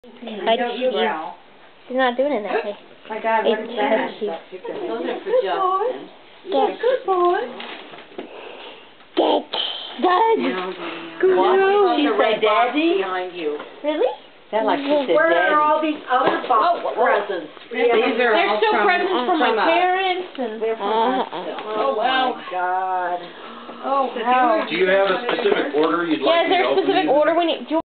She's not doing it that way. My God, what is that? Those are for Justin. Good boy. Good. What? She said daddy? Behind you. Really? Sound like she said Where daddy. are all these other box presents? These are There's still presents from my us. parents and. They're from us still. Oh, wow. God. Oh, wow. Do you have a specific order you'd like Yeah, is me there to a open specific these? order we need? Do you